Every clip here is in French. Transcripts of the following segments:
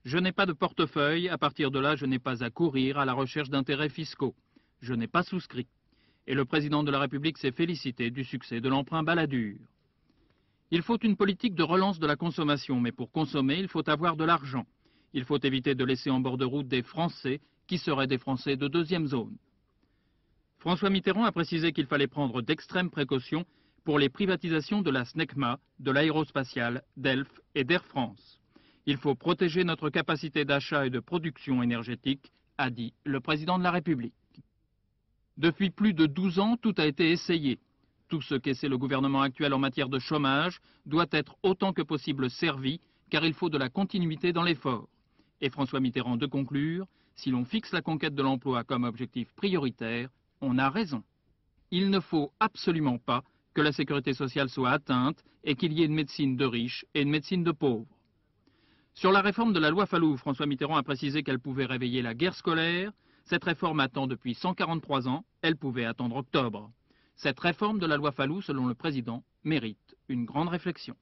Je n'ai pas de portefeuille, à partir de là, je n'ai pas à courir à la recherche d'intérêts fiscaux. Je n'ai pas souscrit. Et le président de la République s'est félicité du succès de l'emprunt Balladur. Il faut une politique de relance de la consommation, mais pour consommer, il faut avoir de l'argent. Il faut éviter de laisser en bord de route des Français qui seraient des Français de deuxième zone. François Mitterrand a précisé qu'il fallait prendre d'extrêmes précautions pour les privatisations de la SNECMA, de l'aérospatiale, d'Elf et d'Air France. Il faut protéger notre capacité d'achat et de production énergétique, a dit le président de la République. Depuis plus de 12 ans, tout a été essayé. Tout ce qu'essaie le gouvernement actuel en matière de chômage doit être autant que possible servi, car il faut de la continuité dans l'effort. Et François Mitterrand de conclure, si l'on fixe la conquête de l'emploi comme objectif prioritaire, on a raison. Il ne faut absolument pas que la sécurité sociale soit atteinte et qu'il y ait une médecine de riches et une médecine de pauvres. Sur la réforme de la loi Fallou, François Mitterrand a précisé qu'elle pouvait réveiller la guerre scolaire. Cette réforme attend depuis 143 ans, elle pouvait attendre octobre. Cette réforme de la loi Fallou, selon le président, mérite une grande réflexion.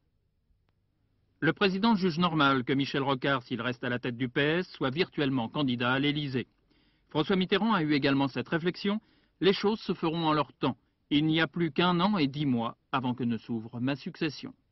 Le président juge normal que Michel Rocard, s'il reste à la tête du PS, soit virtuellement candidat à l'Élysée. François Mitterrand a eu également cette réflexion. Les choses se feront en leur temps. Il n'y a plus qu'1 an et 10 mois avant que ne s'ouvre ma succession.